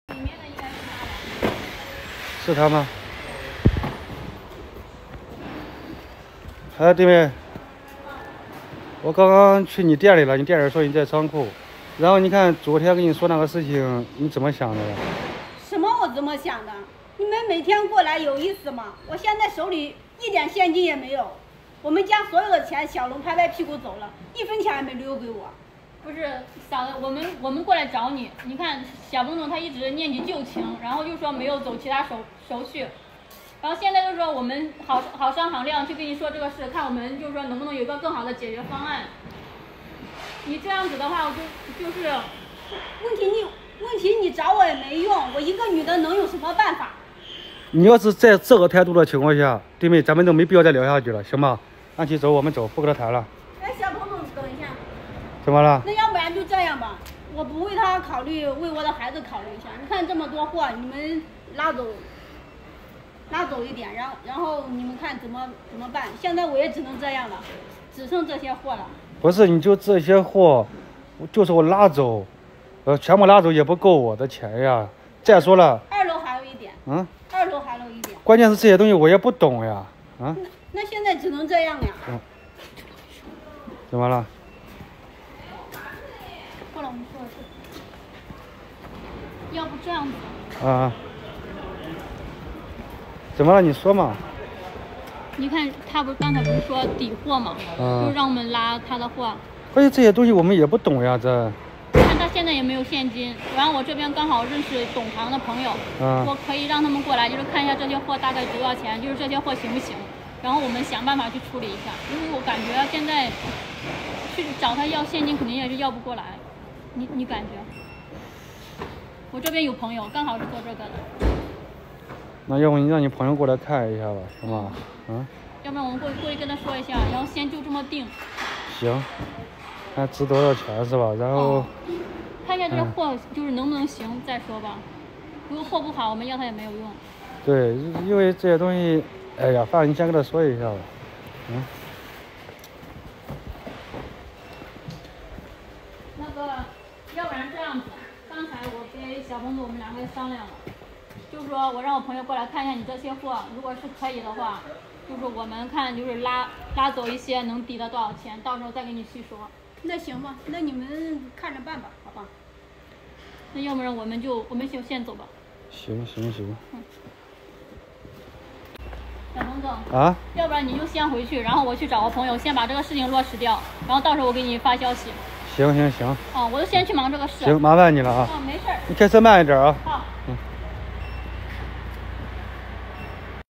里面的应该是他吧？ 是他吗？哎，对面，我刚刚去你店里了，你店里说你在仓库，然后你看昨天跟你说那个事情，你怎么想的呀？ 什么我怎么想的？你们每天过来有意思吗？我现在手里一点现金也没有，我们家所有的钱小龙拍拍屁股走了，1分钱也没留给我。 不是嫂子，我们过来找你。你看小彭总他一直念及旧情，然后又说没有走其他手续，然后现在就说我们好商好量去跟你说这个事，看我们就是说能不能有一个更好的解决方案。你这样子的话，就是问题你找我也没用，我一个女的能有什么办法？ 你要是在这个态度的情况下，对面咱们都没必要再聊下去了，行吗？安琪，走，我们走，不跟他谈了。 哎，小彭总，等一下。 怎么了？ 那要不然就这样吧，我不为他考虑，为我的孩子考虑一下。你看这么多货，你们拉走一点，然后你们看怎么办？现在我也只能这样了，只剩这些货了。 不是，你就这些货，就是我拉走，全部拉走也不够我的钱呀。再说了 ，2楼还有一点。 嗯。 2楼还有一点。 关键是这些东西我也不懂呀。啊。 那现在只能这样呀。 怎么了？ 后来我们说的是，要不这样子。 啊。怎么了？你说嘛。 你看他刚才不是说抵货嘛，就让我们拉他的货。 关键这些东西我们也不懂呀，这。 看他现在也没有现金，然后我这边刚好认识懂行的朋友，我可以让他们过来，就是看一下这些货大概值多少钱，就是这些货行不行，然后我们想办法去处理一下。因为我感觉现在去找他要现金肯定也是要不过来，你感觉？我这边有朋友刚好是做这个的。 那要不你让你朋友过来看一下吧，行吗？ 要不然我们过去跟他说一下，然后先就这么定。 行，看值多少钱是吧？然后、 看一下这货就是能不能行再说吧。如果货不好，我们要它也没有用。 对，因为这些东西，哎呀，反正你先跟他说一下吧。 那个，要不然这样子，刚才我跟小彭总我们2个商量了。就是说我让我朋友过来看一下你这些货，如果是可以的话，就是我们看就是拉走一些能抵得多少钱，到时候再给你细说。 那行吧，那你们看着办吧，好吧？ 那要不然我们就先走吧。 行。 小彭总啊， 要不然你就先回去，然后我去找我朋友，先把这个事情落实掉，然后到时候我给你发消息。 行。 哦，我就先去忙这个事。 行，麻烦你了啊。 没事。 你开车慢一点啊。 好。